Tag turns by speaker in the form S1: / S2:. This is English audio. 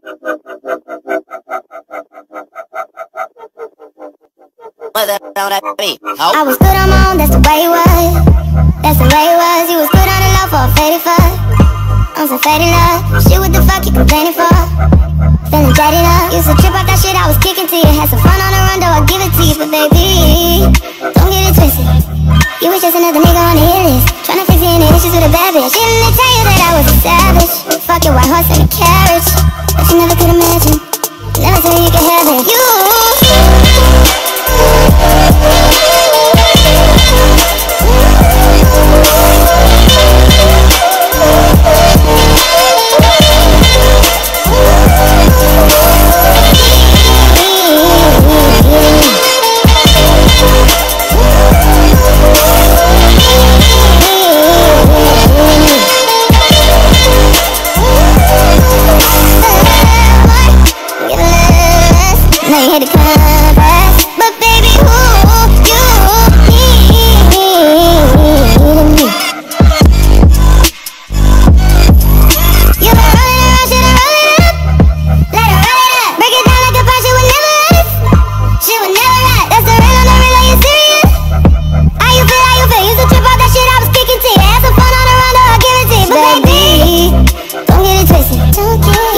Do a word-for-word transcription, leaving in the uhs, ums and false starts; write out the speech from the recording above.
S1: I was good on my own, that's the way it was. That's the way it was. You was good on the low for a faded fuck. On some faded love. Shit, what the fuck you complaining for? Feeling jaded up. Used to trip off that shit I was kicking to you. Had some fun on the run, though I give it to you. But baby, don't get it twisted. You was just another nigga on the hit list, tryna fix any issues with a bad bitch. Didn't tell you that I was a savage. Fuck your white horse and a carriage. But you never could imagine. Never thought you could have it. You had to confess, but baby, who you need me? You been rolling around, should've roll it up. Let her roll it up. Break it down like a punch, shit would never us. Shit would never rot. That's the real on the real, are you serious? How you feel, how you feel? Used to trip off that shit I was kicking to you. Had some fun on the run, though I give it to you. But baby, don't get it twisted. Don't get